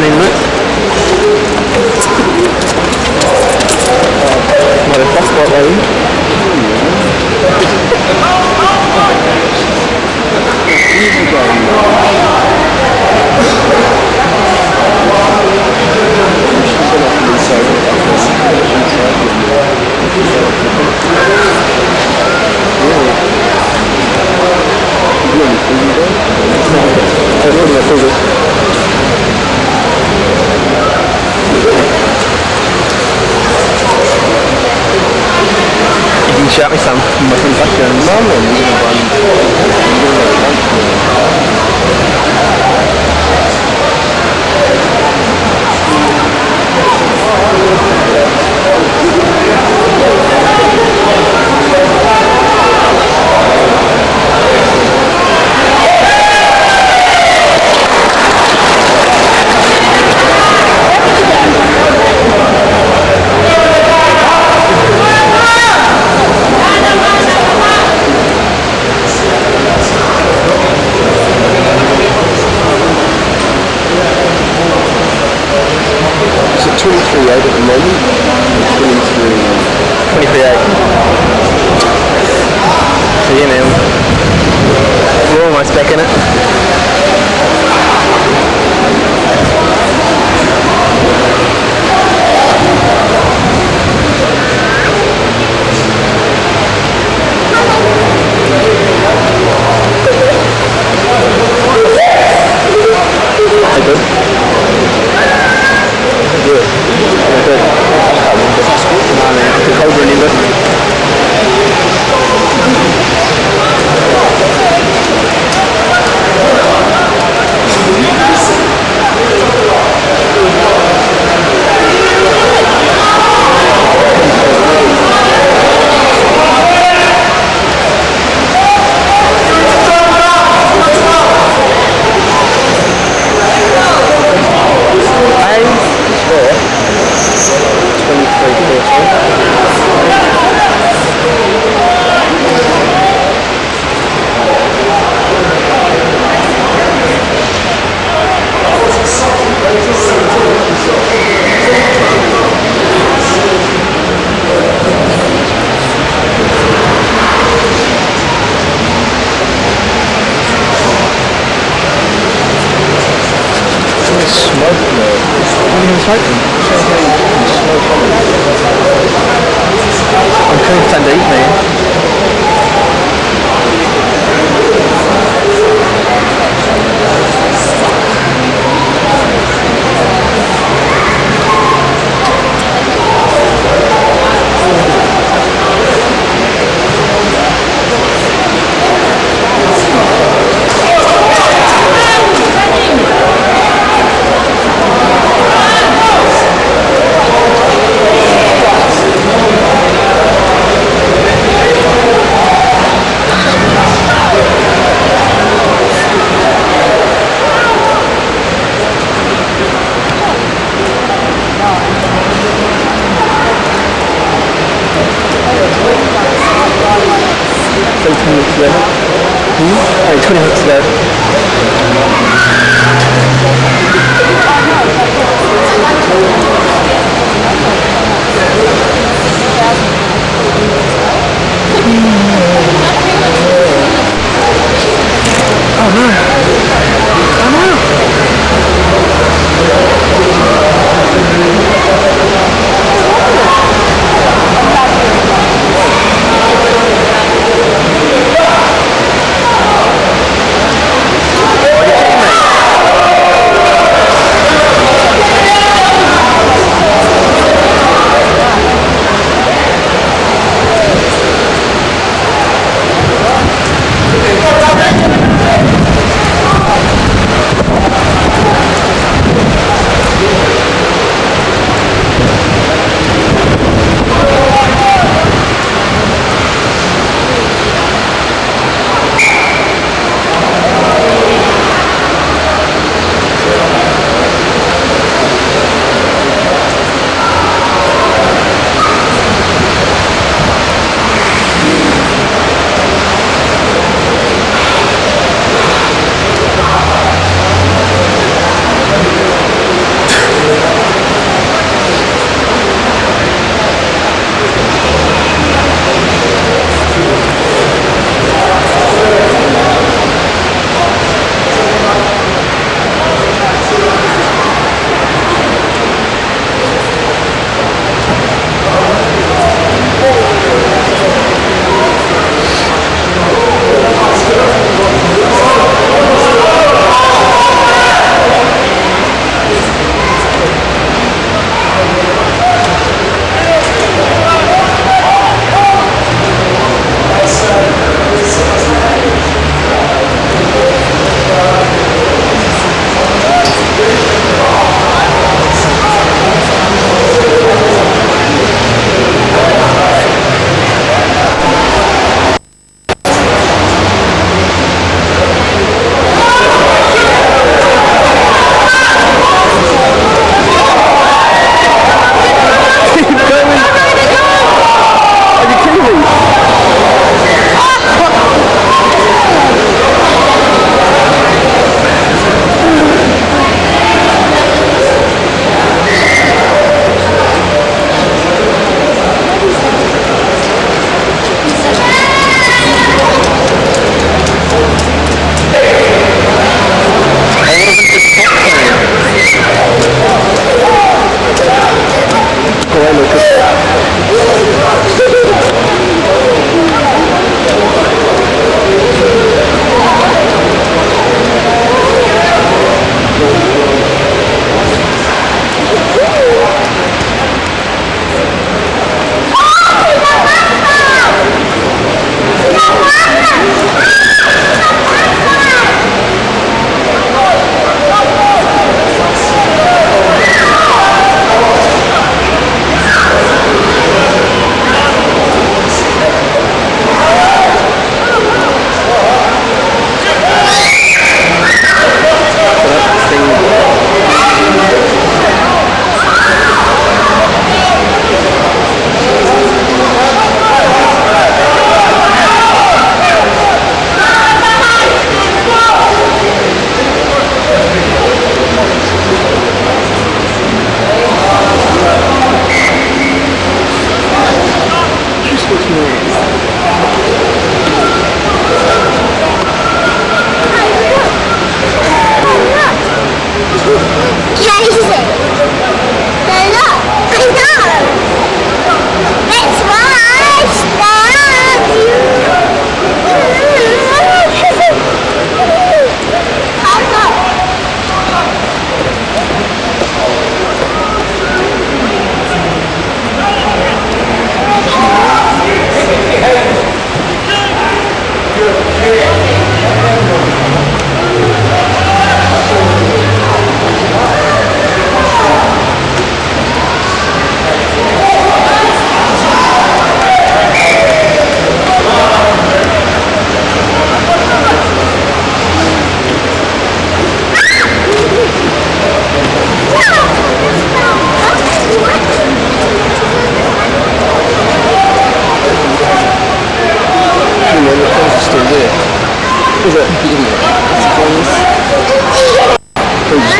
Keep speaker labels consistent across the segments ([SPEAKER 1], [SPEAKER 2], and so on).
[SPEAKER 1] in it. Not a fast spot though. You can shout me some. My friend's back there. Is it 23.8 at the moment? 23.8. So yeah, man. We're almost back in it. Hey, good. Good. Good. No, man. The Cobra Nimba. I'm trying to eat, man.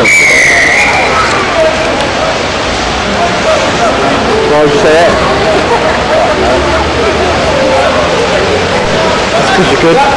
[SPEAKER 1] Why would you say that? That's because you're good.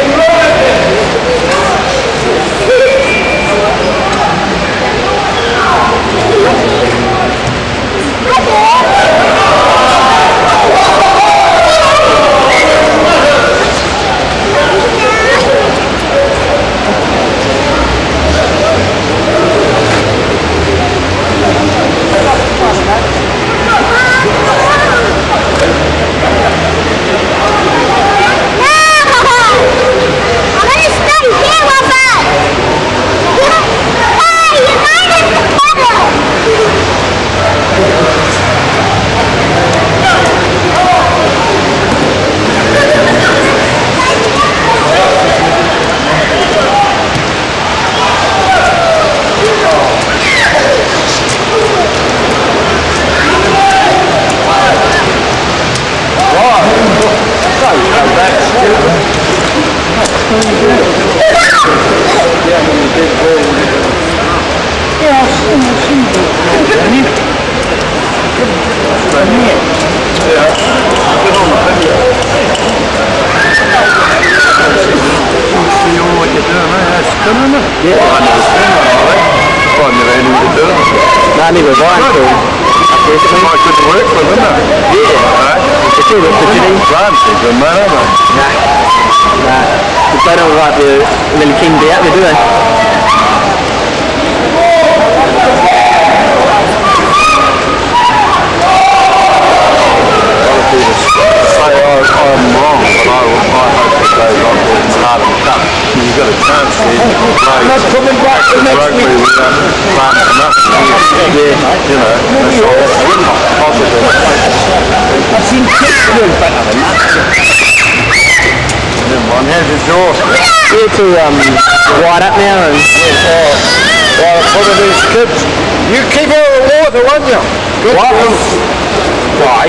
[SPEAKER 1] Neither was I until
[SPEAKER 2] It's quite good to work for them, isn't it?
[SPEAKER 1] yeah. It's still the Janine
[SPEAKER 2] Ramsey, good man, aren't they?
[SPEAKER 1] Nah. They don't like the little king bit out there, do they?
[SPEAKER 2] I'm wrong, but I hope it goes on to it's hard and tough. You've got a chance here. I'm not coming back to next week. We plan for nothing.
[SPEAKER 1] Yeah.
[SPEAKER 2] You know, that's all. Positive.
[SPEAKER 1] I've seen kids doing better than that.
[SPEAKER 2] Never mind, how's your jaw?
[SPEAKER 1] Here to wide up now and
[SPEAKER 2] Well, one of these kids, you keep all the water, won't you? Good.
[SPEAKER 1] Why?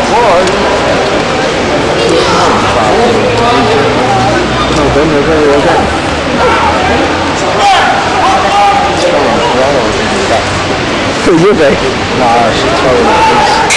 [SPEAKER 1] Who you be?
[SPEAKER 2] No, she's totally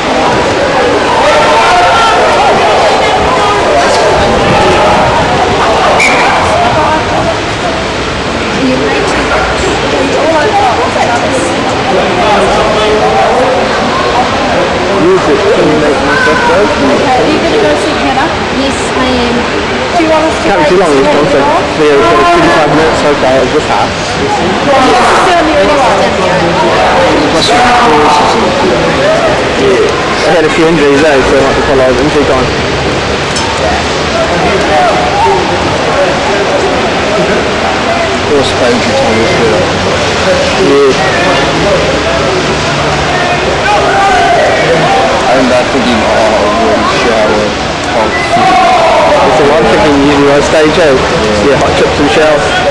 [SPEAKER 1] Use it to make myself go.
[SPEAKER 3] Okay, are you going to go see Hannah? Yes, I am. Do you want us to
[SPEAKER 1] Can't be too long, it's also 45 minutes, okay, it's just half. I had a few injuries though, so I might be follow over and keep on.
[SPEAKER 2] Horse painted on his head.
[SPEAKER 1] Yeah.
[SPEAKER 2] And I think he might already shower.
[SPEAKER 1] So I'm thinking usually on stage, yeah, hot chips and shells.